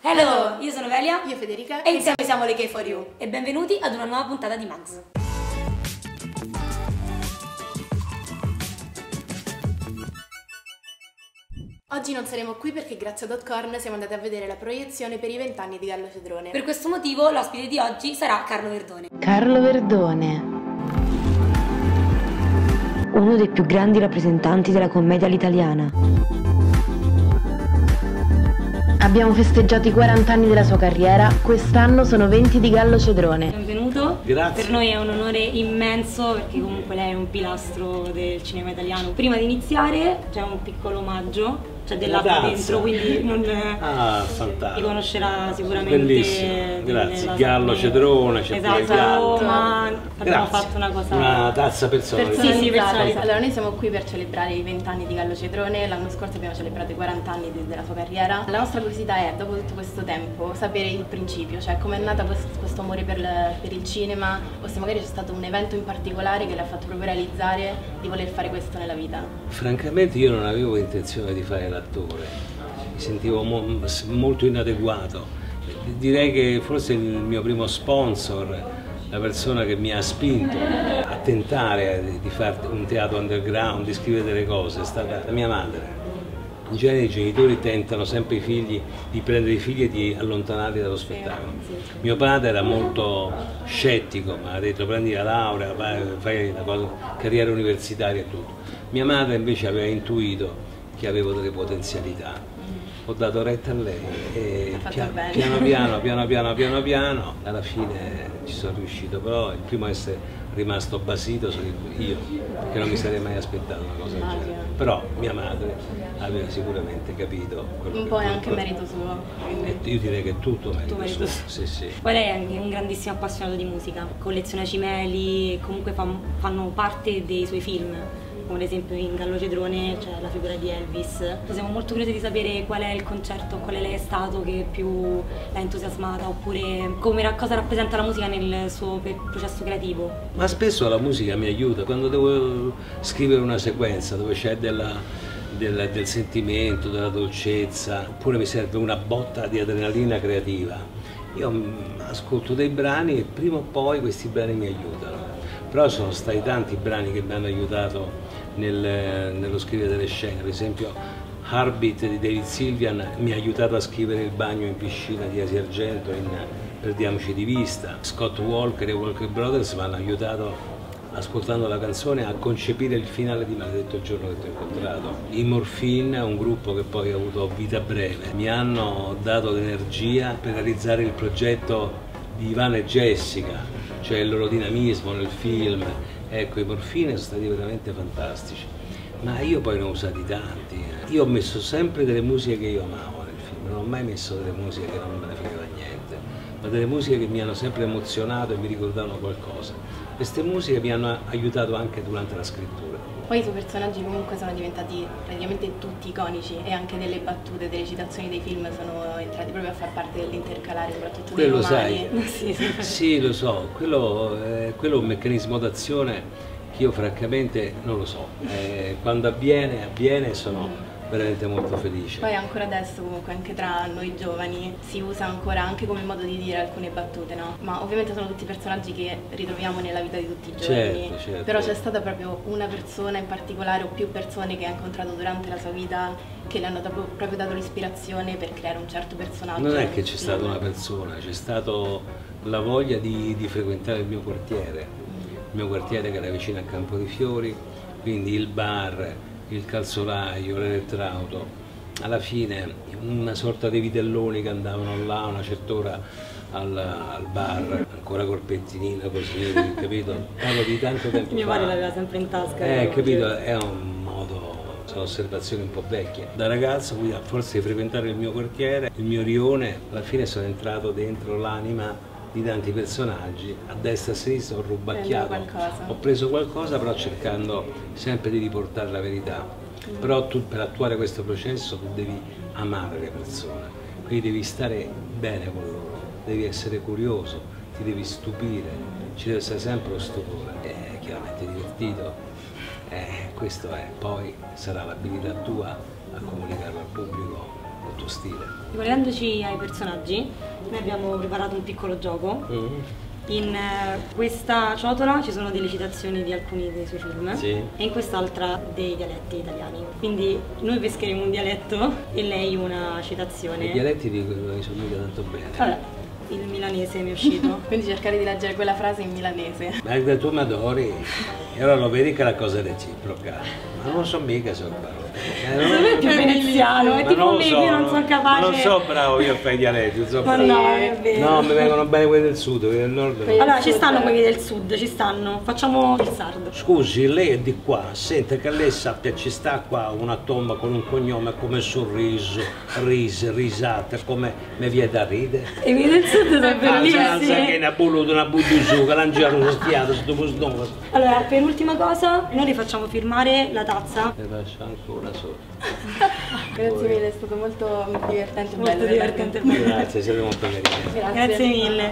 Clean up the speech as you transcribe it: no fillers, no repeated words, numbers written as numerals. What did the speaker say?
Hello, io sono Velia. Io Federica. E insieme siamo le K4U. E benvenuti ad una nuova puntata di Mags. Oggi non saremo qui perché grazie a Dotcorn siamo andati a vedere la proiezione per i 20 anni di Gallo Cedrone. Per questo motivo l'ospite di oggi sarà Carlo Verdone. Carlo Verdone, uno dei più grandi rappresentanti della commedia all'italiana. Abbiamo festeggiato i 40 anni della sua carriera, quest'anno sono 20 di Gallo Cedrone. Benvenuto. Grazie. Per noi è un onore immenso perché comunque lei è un pilastro del cinema italiano. Prima di iniziare c'è un piccolo omaggio, c'è dell'acqua dentro, quindi non fantastico. li conoscerà sicuramente. Bellissimo, grazie. Gallo Cedrone, c'è pure il Gallo. Ma abbiamo fatto una cosa. Una tazza personale. Sì, personale. Allora noi siamo qui per celebrare i 20 anni di Gallo Cedrone, l'anno scorso abbiamo celebrato i 40 anni della sua carriera. La nostra curiosità è, dopo tutto questo tempo, sapere il principio, cioè com'è nata questo amore per il cinema, o se magari c'è stato un evento in particolare che l'ha fatto proprio realizzare di voler fare questo nella vita. Francamente io non avevo intenzione di fare l'attore, mi sentivo molto inadeguato. Direi che forse il mio primo sponsor, la persona che mi ha spinto a tentare di fare un teatro underground, di scrivere delle cose, è stata la mia madre. In genere i genitori tentano sempre i figli di prendere i figli e di allontanarli dallo spettacolo. Mio padre era molto scettico, mi ha detto prendi la laurea, fai una carriera universitaria e tutto. Mia madre invece aveva intuito che avevo delle potenzialità. Ho dato retta a lei e piano piano alla fine ci sono riuscito, però il primo a essere rimasto basito sono io, che non mi sarei mai aspettato una cosa del genere. Però mia madre aveva sicuramente capito quello un po' è anche merito suo. Io direi che è tutto merito suo. Sì, sì. Poi lei è anche un grandissimo appassionato di musica, colleziona cimeli e comunque fanno parte dei suoi film. Come ad esempio in Gallo Cedrone c'è la figura di Elvis. Siamo molto curiosi di sapere qual è il concerto, qual è stato che più l'ha entusiasmata, oppure cosa rappresenta la musica nel suo processo creativo. Ma spesso la musica mi aiuta, quando devo scrivere una sequenza dove c'è del sentimento, della dolcezza, oppure mi serve una botta di adrenalina creativa. Io ascolto dei brani e prima o poi questi brani mi aiutano. Però sono stati tanti brani che mi hanno aiutato nello scrivere delle scene, per esempio Heartbeat di David Sylvian mi ha aiutato a scrivere Il bagno in piscina di Asia Argento in Perdiamoci di vista. Scott Walker e Walker Brothers mi hanno aiutato, ascoltando la canzone, a concepire il finale di Maledetto il giorno che ti ho incontrato. I Morphine, un gruppo che poi ha avuto vita breve, mi hanno dato l'energia per realizzare il progetto di Ivana e Jessica, cioè il loro dinamismo nel film. Ecco, i Morphine sono stati veramente fantastici, ma io poi ne ho usati tanti. Io ho messo sempre delle musiche che io amavo nel film, non ho mai messo delle musiche che non me ne fregava niente, ma delle musiche che mi hanno sempre emozionato e mi ricordavano qualcosa. Queste musiche mi hanno aiutato anche durante la scrittura. Poi i suoi personaggi comunque sono diventati praticamente tutti iconici e anche delle battute, delle citazioni dei film sono entrati proprio a far parte dell'intercalare, soprattutto dei romani. Sai? Sì, lo so, quello è un meccanismo d'azione che io francamente non lo so. Quando avviene e sono veramente molto felice. Poi ancora adesso comunque anche tra noi giovani si usa ancora anche come modo di dire alcune battute, no? Ma ovviamente sono tutti personaggi che ritroviamo nella vita di tutti i giorni. Certo. Però c'è stata proprio una persona in particolare o più persone che ha incontrato durante la sua vita che le hanno proprio dato l'ispirazione per creare un certo personaggio. Non è che c'è stata una persona, c'è stata la voglia di frequentare il mio quartiere che era vicino a Campo dei Fiori, quindi il bar, il calzolaio, l'elettrauto, alla fine una sorta di vitelloni che andavano là a una certa ora al bar, ancora col pettinino così, capito? Parlo di tanto tempo fa. Mio padre l'aveva sempre in tasca. Capito? È un modo, sono osservazioni un po' vecchie. Da ragazzo, quindi a forza di frequentare il mio quartiere, il mio rione, alla fine sono entrato dentro l'anima di tanti personaggi, a destra e a sinistra ho rubacchiato, ho preso qualcosa, però cercando sempre di riportare la verità. Però tu per attuare questo processo tu devi amare le persone, quindi devi stare bene con loro, devi essere curioso, ti devi stupire, ci deve essere sempre lo stupore. Chiaramente divertito, questo è, poi sarà l'abilità tua a comunicarlo al pubblico tuo stile. Ricollegandoci ai personaggi, noi abbiamo preparato un piccolo gioco. In questa ciotola ci sono delle citazioni di alcuni dei suoi film e in quest'altra dei dialetti italiani. Quindi noi pescheremo un dialetto e lei una citazione. I dialetti non mi sono mica tanto bene. Vabbè, il milanese mi è uscito. Quindi cercare di leggere quella frase in milanese. Ma tu mi adori e allora lo vedi che la cosa è reciproca. Ma non so mica se parole. È più veneziano, è tipo me, io non sono capace. Non so bravo io a fare i dialetti, non so Ma bravo. no, è vero. No, mi vengono bene quelli del sud, quelli del nord. No. Allora, ci stanno quelli del sud, ci stanno. Facciamo il sardo. Scusi, lei è di qua, sente che lei sappia, ci sta qua una tomba con un cognome come sorriso, risate, come mi viene da ridere. E quelli del sud sono Sai bellissimi. che ne ha voluto una butti su, che l'hanno girato uno stiato, sto stonco. Allora, per l'ultima cosa, noi le facciamo firmare la tazza. Ne faccio ancora solo. Grazie mille, è stato molto divertente e Molto bello. divertente. Grazie, siete molto carini. Grazie mille.